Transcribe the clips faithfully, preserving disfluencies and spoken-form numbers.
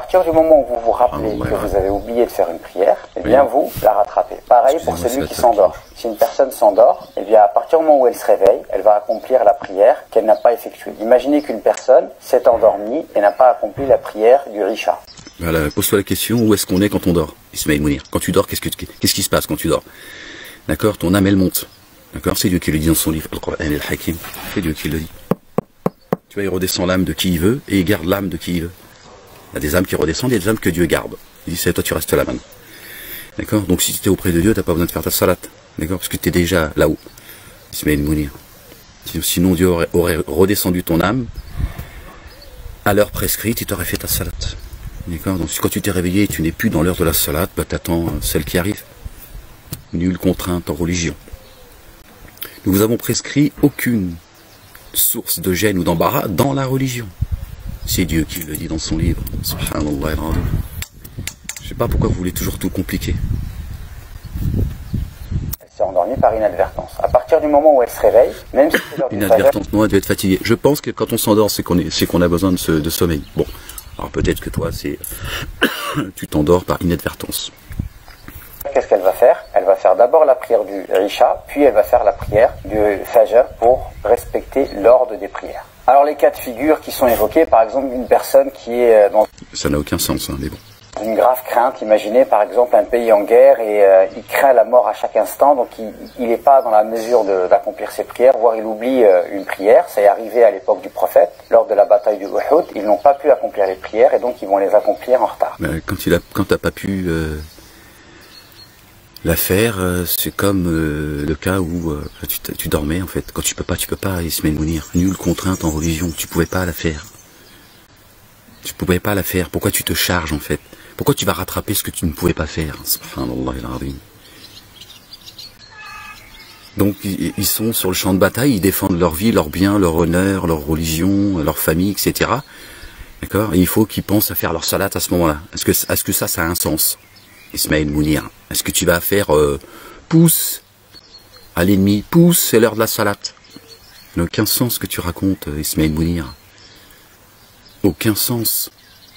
partir du moment où vous vous rappelez que vous avez oublié de faire une prière, eh bien vous la rattrapez. Pareil pour celui qui s'endort. Si une personne s'endort, eh bien à partir du moment où elle se réveille, elle va accomplir la prière qu'elle n'a pas effectuée. Imaginez qu'une personne s'est endormie et n'a pas accompli la prière du Isha. Voilà, pose-toi la question, où est-ce qu'on est quand on dort, Ismaël Mounir? Quand tu dors, qu'est-ce que qu'est-ce qui se passe quand tu dors? D'accord, ton âme elle monte. D'accord, c'est Dieu qui le dit dans son livre, Al-Qur'an al-Hakim. C'est Dieu qui le dit. Tu vois, il redescend l'âme de qui il veut et il garde l'âme de qui il veut. Il y a des âmes qui redescendent, il y a des âmes que Dieu garde. Il dit, c'est toi, tu restes là maintenant. D'accord? Donc si tu es auprès de Dieu, tu n'as pas besoin de faire ta salat. D'accord? Parce que tu es déjà là-haut. Ismaël Mounir. Sinon Dieu aurait, aurait redescendu ton âme à l'heure prescrite, il t'aurait fait ta salat. D'accord? Donc quand tu t'es réveillé et tu n'es plus dans l'heure de la salat, bah, tu attends celle qui arrive. Nulle contrainte en religion. Nous vous avons prescrit aucune source de gêne ou d'embarras dans la religion. C'est Dieu qui le dit dans son livre. Subhanallah. Je ne sais pas pourquoi vous voulez toujours tout compliquer. Elle s'est endormie par inadvertance. À partir du moment où elle se réveille, même si c'est l'heure du inadvertance, non, elle devait être fatiguée. Je pense que quand on s'endort, c'est qu'on est, c'est qu'on a besoin de, ce, de sommeil. Bon, alors peut-être que toi, c'est tu t'endors par inadvertance. Qu'est-ce qu'elle va faire? Elle va faire d'abord la prière du Isha, puis elle va faire la prière du Fajr pour respecter l'ordre des prières. Alors les cas de figure qui sont évoqués, par exemple une personne qui est dans ça n'a aucun sens, hein, mais bon. Une grave crainte, imaginez par exemple un pays en guerre et euh, il craint la mort à chaque instant, donc il n'est pas dans la mesure d'accomplir ses prières, voire il oublie euh, une prière. Ça est arrivé à l'époque du prophète, lors de la bataille du Uhud, ils n'ont pas pu accomplir les prières et donc ils vont les accomplir en retard. Mais quand tu n'as pas pu euh, la faire, euh, c'est comme euh, le cas où euh, tu, tu dormais en fait. Quand tu peux pas, tu peux pas, Ismaël Mounir. Nulle contrainte en religion, tu pouvais pas la faire. Tu pouvais pas la faire. Pourquoi tu te charges en fait? Pourquoi tu vas rattraper ce que tu ne pouvais pas faire? Subhanallah al-Azim. Donc ils sont sur le champ de bataille, ils défendent leur vie, leur bien, leur honneur, leur religion, leur famille, et cetera. D'accord? Et il faut qu'ils pensent à faire leur salat à ce moment-là. Est-ce que, est-ce que ça, ça a un sens, Ismaël Mounir? Est-ce que tu vas faire euh, pouce à l'ennemi? Pouce, c'est l'heure de la salat. Il n'a aucun sens ce que tu racontes, Ismaël Mounir. Aucun sens.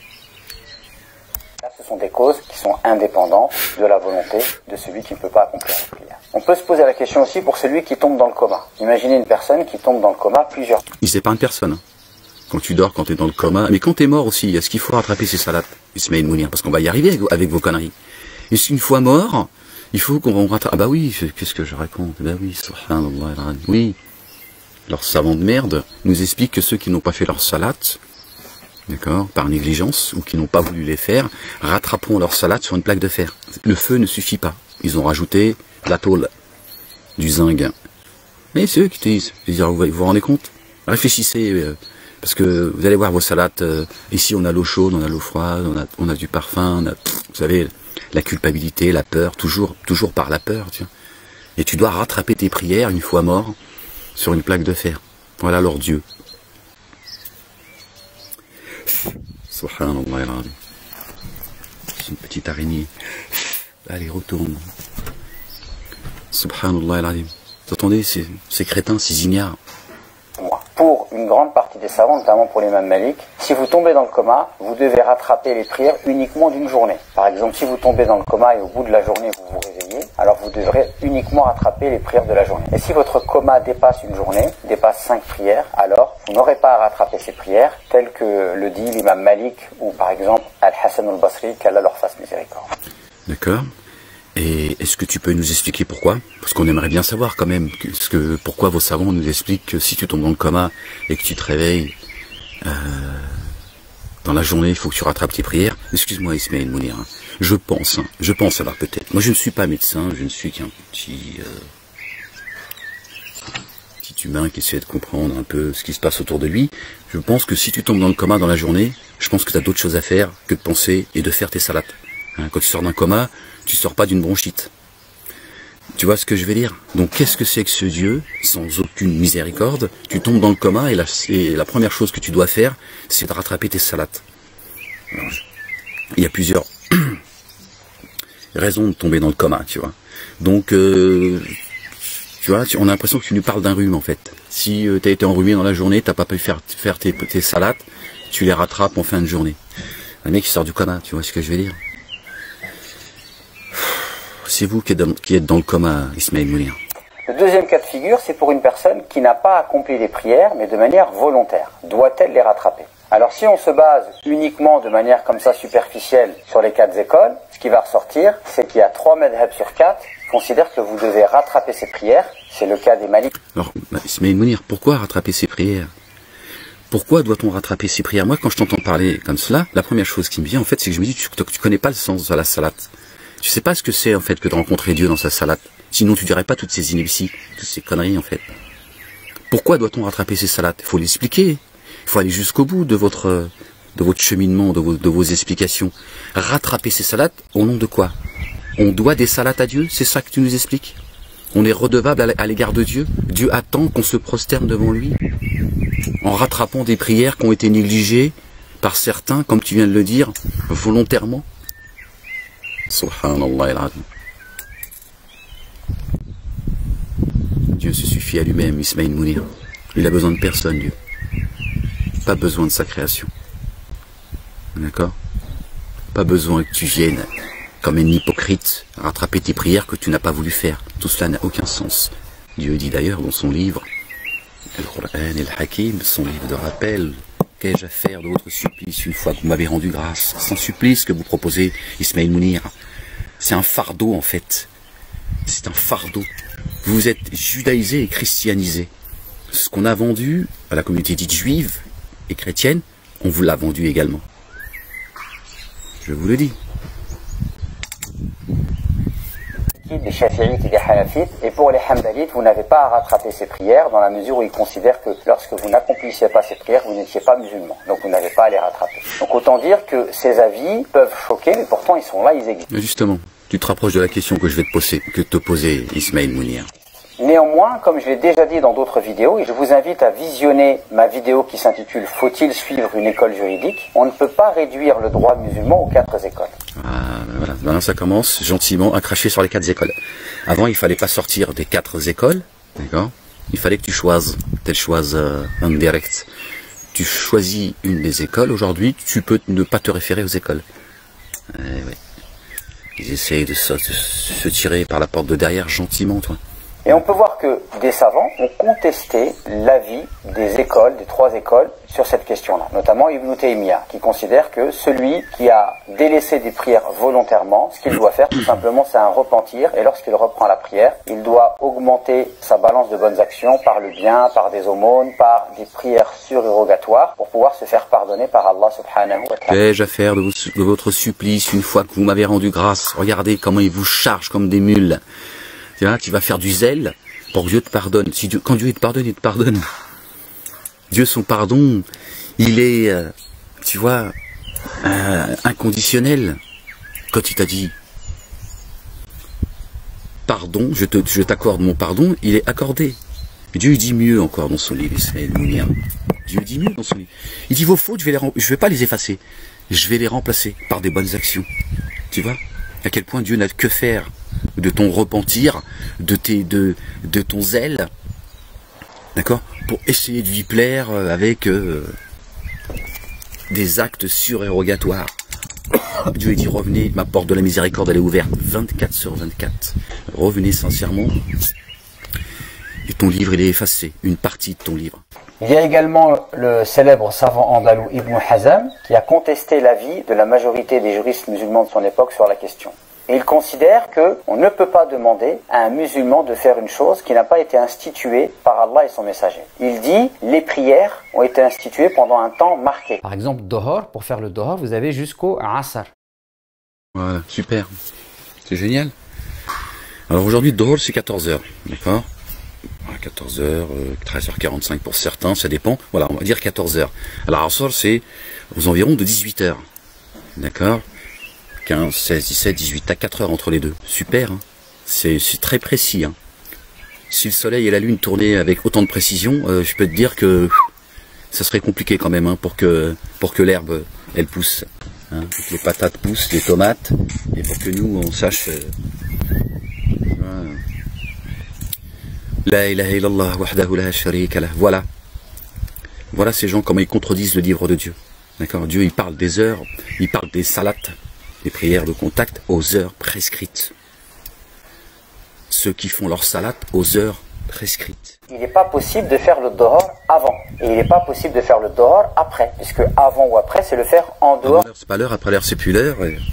Ce sont des causes qui sont indépendantes de la volonté de celui qui ne peut pas accomplir la prière. On peut se poser la question aussi pour celui qui tombe dans le coma. Imaginez une personne qui tombe dans le coma plusieurs fois. Il sépare une personne. Quand tu dors, quand tu es dans le coma. Mais quand tu es mort aussi, est-ce qu'il faut rattraper ces salats, Ismaël Mounir? Parce qu'on va y arriver avec, avec vos conneries. Et si une fois mort, il faut qu'on rattrape. Ah bah oui, qu'est-ce que je raconte? Bah oui, subhanallah. Oui. Leurs savants de merde nous expliquent que ceux qui n'ont pas fait leur salat, d'accord, par négligence, ou qui n'ont pas voulu les faire, rattraperont leur salat sur une plaque de fer. Le feu ne suffit pas. Ils ont rajouté de la tôle, du zinc. Mais c'est eux qui te disent. Je veux dire, vous vous rendez compte? Réfléchissez, euh, parce que vous allez voir vos salats. Euh, ici, on a l'eau chaude, on a l'eau froide, on a, on a du parfum, on a, vous savez, la culpabilité, la peur, toujours, toujours par la peur. Tu vois. Et tu dois rattraper tes prières une fois mort sur une plaque de fer. Voilà leur Dieu. Subhanallah. C'est une petite araignée. Allez, retourne. Subhanallah. Vous entendez, ces, ces crétins, ces ignares. Pour une grande partie des savants, notamment pour l'imam Malik, si vous tombez dans le coma, vous devez rattraper les prières uniquement d'une journée. Par exemple, si vous tombez dans le coma et au bout de la journée vous vous réveillez, alors vous devrez uniquement rattraper les prières de la journée. Et si votre coma dépasse une journée, dépasse cinq prières, alors vous n'aurez pas à rattraper ces prières, telles que le dit l'imam Malik ou par exemple Al-Hassan al-Basri, qu'Allah leur fasse miséricorde. D'accord. Et est-ce que tu peux nous expliquer pourquoi? Parce qu'on aimerait bien savoir quand même que, que, pourquoi vos savants nous expliquent que si tu tombes dans le coma et que tu te réveilles euh, dans la journée, il faut que tu rattrapes tes prières. Excuse-moi Ismaël Mounir, hein. je pense, hein, je pense alors peut-être. Moi je ne suis pas médecin, je ne suis qu'un petit, euh, petit humain qui essaie de comprendre un peu ce qui se passe autour de lui. Je pense que si tu tombes dans le coma dans la journée, je pense que tu as d'autres choses à faire que de penser et de faire tes salats. Hein, quand tu sors d'un coma, tu sors pas d'une bronchite. Tu vois ce que je veux dire? Donc qu'est-ce que c'est que ce Dieu, sans aucune miséricorde? Tu tombes dans le coma et la, et la première chose que tu dois faire, c'est de rattraper tes salats. Il y a plusieurs raisons de tomber dans le coma, tu vois. Donc, euh, tu vois, on a l'impression que tu nous parles d'un rhume en fait. Si euh, tu as été enrhumé dans la journée, tu n'as pas pu faire, faire tes, tes salats, tu les rattrapes en fin de journée. Un mec qui sort du coma, tu vois ce que je veux dire? C'est vous qui êtes, dans, qui êtes dans le coma, Ismaël Mounir. Le deuxième cas de figure, c'est pour une personne qui n'a pas accompli les prières, mais de manière volontaire. Doit-elle les rattraper? Alors si on se base uniquement de manière comme ça superficielle sur les quatre écoles, ce qui va ressortir, c'est qu'il y a trois madhhabs sur quatre qui considèrent que vous devez rattraper ces prières. C'est le cas des Maliks. Alors, Ismaël Mounir, pourquoi rattraper ces prières? Pourquoi doit-on rattraper ces prières? Moi, quand je t'entends parler comme cela, la première chose qui me vient, en fait, c'est que je me dis, tu, tu connais pas le sens de la salate. Tu sais pas ce que c'est, en fait, que de rencontrer Dieu dans sa salate. Sinon, tu dirais pas toutes ces inepties, toutes ces conneries, en fait. Pourquoi doit-on rattraper ces salates? Il faut l'expliquer. Il faut aller jusqu'au bout de votre, de votre cheminement, de vos, de vos explications. Rattraper ces salates, au nom de quoi? On doit des salates à Dieu? C'est ça que tu nous expliques? On est redevable à l'égard de Dieu? Dieu attend qu'on se prosterne devant lui? En rattrapant des prières qui ont été négligées par certains, comme tu viens de le dire, volontairement? Subhanallah al-Azim. Dieu se suffit à lui-même, Ismaël Mounir. Il a besoin de personne, Dieu. Pas besoin de sa création. D'accord? Pas besoin que tu viennes, comme un hypocrite, rattraper tes prières que tu n'as pas voulu faire. Tout cela n'a aucun sens. Dieu dit d'ailleurs dans son livre, Al-Qur'an al-Hakim, son livre de rappel, qu'ai-je à faire de votre supplice une fois que vous m'avez rendu grâce? C'est un supplice que vous proposez, Ismaël Mounir. C'est un fardeau en fait. C'est un fardeau. Vous êtes judaïsé et christianisé. Ce qu'on a vendu à la communauté dite juive et chrétienne, on vous l'a vendu également. Je vous le dis. Des Shafi'ites et des Hanafites, et pour les Hanbalites, vous n'avez pas à rattraper ces prières dans la mesure où ils considèrent que lorsque vous n'accomplissiez pas ces prières, vous n'étiez pas musulman, donc vous n'avez pas à les rattraper. Donc autant dire que ces avis peuvent choquer, mais pourtant ils sont là, ils existent. Mais justement, tu te rapproches de la question que je vais te poser, que te poser, Ismaël Mounir. Néanmoins, comme je l'ai déjà dit dans d'autres vidéos, et je vous invite à visionner ma vidéo qui s'intitule « Faut-il suivre une école juridique ?», on ne peut pas réduire le droit musulman aux quatre écoles. Ah, ben voilà. Maintenant ça commence gentiment à cracher sur les quatre écoles. Avant, il fallait pas sortir des quatre écoles, d'accord? Il fallait que tu choises, tel choises euh, un direct. Tu choisis une des écoles, aujourd'hui, tu peux ne pas te référer aux écoles. Eh ouais. Ils essayent de se, de se tirer par la porte de derrière gentiment, toi. Et on peut voir que des savants ont contesté l'avis des écoles, des trois écoles, sur cette question-là. Notamment Ibn Taymiyyah, qui considère que celui qui a délaissé des prières volontairement, ce qu'il doit faire tout simplement, c'est un repentir. Et lorsqu'il reprend la prière, il doit augmenter sa balance de bonnes actions par le bien, par des aumônes, par des prières surérogatoires, pour pouvoir se faire pardonner par Allah subhanahu wa ta'ala. Qu'ai-je à faire de, de votre supplice une fois que vous m'avez rendu grâce? Regardez comment il vous charge comme des mules. Tu vas faire du zèle pour que Dieu te pardonne. Si Dieu, quand Dieu te pardonne, il te pardonne. Dieu, son pardon, il est, euh, tu vois, euh, inconditionnel. Quand il t'a dit pardon, je te, je t'accorde mon pardon, il est accordé. Dieu dit mieux encore dans son livre, Ismaël Mounir. Dieu dit mieux dans son livre. Il dit vos fautes, je vais les, je vais pas les effacer, je vais les remplacer par des bonnes actions. Tu vois, à quel point Dieu n'a que faire de ton repentir, de, tes, de, de ton zèle, d'accord, pour essayer de lui plaire avec euh, des actes surérogatoires. Dieu dit revenez, ma porte de la miséricorde elle est ouverte vingt-quatre sur vingt-quatre. Revenez sincèrement et ton livre il est effacé, une partie de ton livre. Il y a également le célèbre savant andalou Ibn Hazm qui a contesté l'avis de la majorité des juristes musulmans de son époque sur la question. Et il considère qu'on ne peut pas demander à un musulman de faire une chose qui n'a pas été instituée par Allah et son messager. Il dit, les prières ont été instituées pendant un temps marqué. Par exemple, Dohor, pour faire le Dohor, vous avez jusqu'au Asr. Voilà, super. C'est génial. Alors aujourd'hui, Dohor, c'est quatorze heures, d'accord? quatorze heures, treize heures quarante-cinq pour certains, ça dépend. Voilà, on va dire quatorze heures. Alors Asr, c'est aux environs de dix-huit heures, d'accord? quinze, seize, dix-sept, dix-huit, à quatre heures entre les deux. Super, hein. C'est très précis. Hein. Si le soleil et la lune tournaient avec autant de précision, euh, je peux te dire que pff, ça serait compliqué quand même hein, pour que, pour que l'herbe, elle pousse. Hein, pour que les patates poussent, les tomates, et pour que nous, on sache... Euh, La ilaha illallah wahdahu la sharika lah. Voilà. Voilà ces gens, comment ils contredisent le livre de Dieu. D'accord? Dieu, il parle des heures, il parle des salats, des prières de contact aux heures prescrites. Ceux qui font leur salat aux heures prescrites. Il n'est pas possible de faire le dohor avant. Et il n'est pas possible de faire le dohor après. Puisque avant ou après, c'est le faire en dehors. C'est pas l'heure, après l'heure, c'est plus l'heure. Et...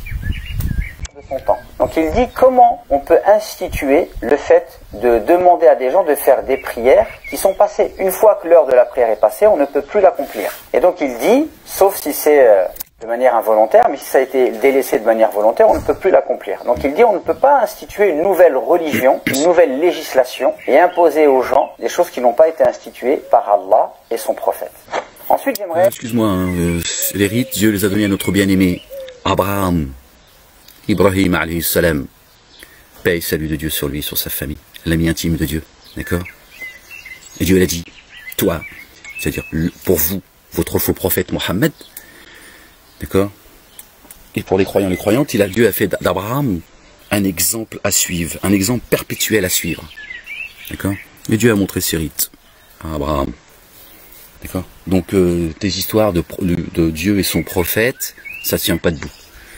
de son temps. Donc il dit comment on peut instituer le fait de demander à des gens de faire des prières qui sont passées. Une fois que l'heure de la prière est passée, on ne peut plus l'accomplir. Et donc il dit, sauf si c'est euh, de manière involontaire, mais si ça a été délaissé de manière volontaire, on ne peut plus l'accomplir. Donc il dit, on ne peut pas instituer une nouvelle religion, une nouvelle législation, et imposer aux gens des choses qui n'ont pas été instituées par Allah et son prophète. Ensuite, j'aimerais... Euh, Excuse-moi, hein, euh, les rites, Dieu les a donnés à notre bien-aimé Abraham, Ibrahim alayhi salam, paix et salut de Dieu sur lui, sur sa famille, l'ami intime de Dieu, d'accord? Et Dieu l'a dit, toi, c'est-à-dire pour vous, votre faux prophète Mohammed, d'accord? Et pour les croyants, les croyantes, il a, Dieu a fait d'Abraham un exemple à suivre, un exemple perpétuel à suivre, d'accord? Et Dieu a montré ses rites à Abraham, d'accord? Donc euh, tes histoires de, de, de Dieu et son prophète, ça tient pas debout.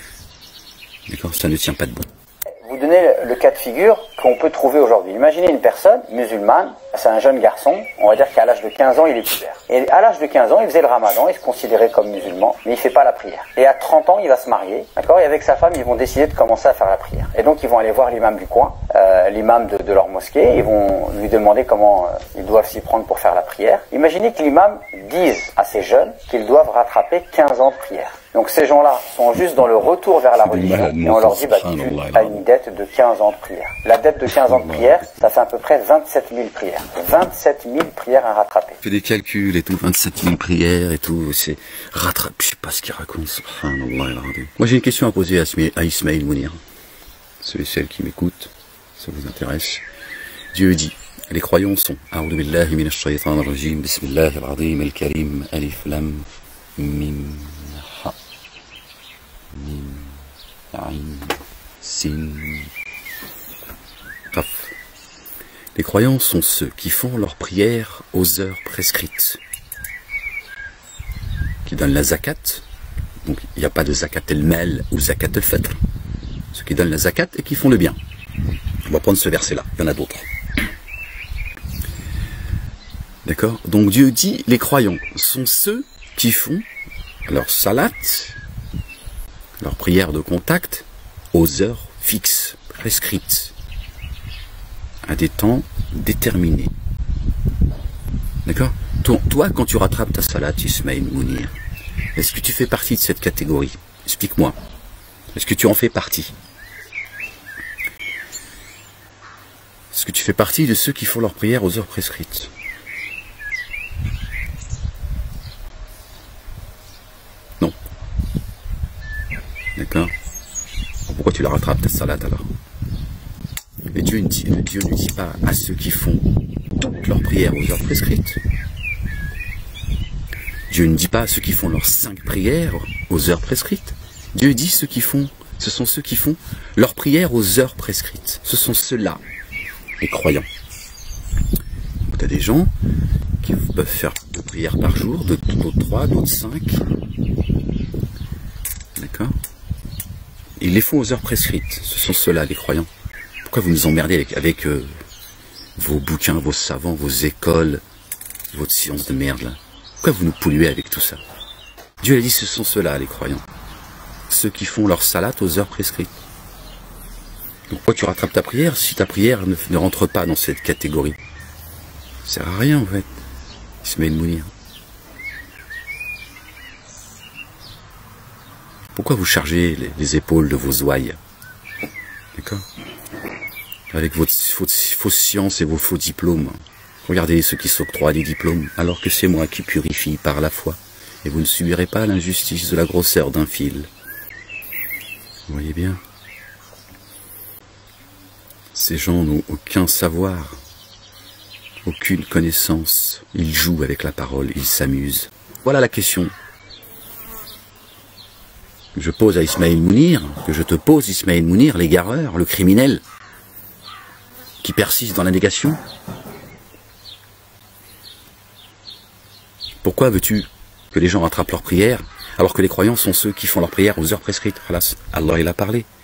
D'accord, ça ne tient pas debout. Vous donnez le cas de figure qu'on peut trouver aujourd'hui. Imaginez une personne musulmane, c'est un jeune garçon, on va dire qu'à l'âge de quinze ans, il est pubère. Et à l'âge de quinze ans, il faisait le ramadan, il se considérait comme musulman, mais il fait pas la prière. Et à trente ans, il va se marier, d'accord, et avec sa femme, ils vont décider de commencer à faire la prière. Et donc, ils vont aller voir l'imam du coin, euh, l'imam de, de leur mosquée, ils vont lui demander comment euh, ils doivent s'y prendre pour faire la prière. Imaginez que l'imam dise à ces jeunes qu'ils doivent rattraper quinze ans de prière. Donc ces gens-là sont juste dans le retour vers la religion et on leur dit bah, tu as une dette de quinze ans de prière. La dette de quinze ans de prière, ça fait à peu près vingt-sept mille prières. vingt-sept mille prières à rattraper. Fais des calculs et tout, vingt-sept mille prières et tout, c'est rattrape, je sais pas ce qu'il raconte, subhanallah. Moi j'ai une question à poser à Ismaël Mounir. Ceux et celles qui m'écoutent, ça vous intéresse. Dieu dit, les croyants sont A'udhu billahi minash shaytanir rajim, bismillahir azim al-karim, alif lam mim. Mim, Aïn, Sin, Qaf. Les croyants sont ceux qui font leur prière aux heures prescrites, qui donnent la zakat. Donc il n'y a pas de zakat el-mal ou zakat el-fitr. Ceux qui donnent la zakat et qui font le bien. On va prendre ce verset-là, il y en a d'autres. D'accord? Donc Dieu dit, les croyants sont ceux qui font leur salat, leur prière de contact, aux heures fixes, prescrites, à des temps déterminés. D'accord? Toi, quand tu rattrapes ta salat, Ismaël Mounir, est-ce que tu fais partie de cette catégorie? Explique-moi. Est-ce que tu en fais partie? Est-ce que tu fais partie de ceux qui font leur prière aux heures prescrites? Non. D'accord? Pourquoi tu la rattrapes ta salade alors? Mais Dieu ne, dit, Dieu ne dit pas à ceux qui font toutes leurs prières aux heures prescrites. Dieu ne dit pas à ceux qui font leurs cinq prières aux heures prescrites. Dieu dit ceux qui font, ce sont ceux qui font leurs prières aux heures prescrites. Ce sont ceux-là, les croyants. Tu as des gens qui peuvent faire deux prières par jour, d'autres trois, d'autres cinq. D'accord? Ils les font aux heures prescrites. Ce sont ceux-là, les croyants. Pourquoi vous nous emmerdez avec, avec euh, vos bouquins, vos savants, vos écoles, votre science de merde, là? Pourquoi vous nous polluez avec tout ça? Dieu a dit, ce sont ceux-là, les croyants. Ceux qui font leur salat aux heures prescrites. Donc pourquoi tu rattrapes ta prière si ta prière ne, ne rentre pas dans cette catégorie? Ça sert à rien, en fait. Ismaël Mounir. Pourquoi vous chargez les, les épaules de vos ouailles? D'accord? Avec votre fausse, fausse science et vos faux diplômes. Regardez ceux qui s'octroient des diplômes, alors que c'est moi qui purifie par la foi. Et vous ne subirez pas l'injustice de la grosseur d'un fil. Vous voyez bien? Ces gens n'ont aucun savoir, aucune connaissance. Ils jouent avec la parole, ils s'amusent. Voilà la question que je pose à Ismaël Mounir, que je te pose Ismaël Mounir, l'égareur, le criminel, qui persiste dans la négation. Pourquoi veux-tu que les gens rattrapent leur prière Alors que les croyants sont ceux qui font leur prière aux heures prescrites. Khalas. Allah il a parlé.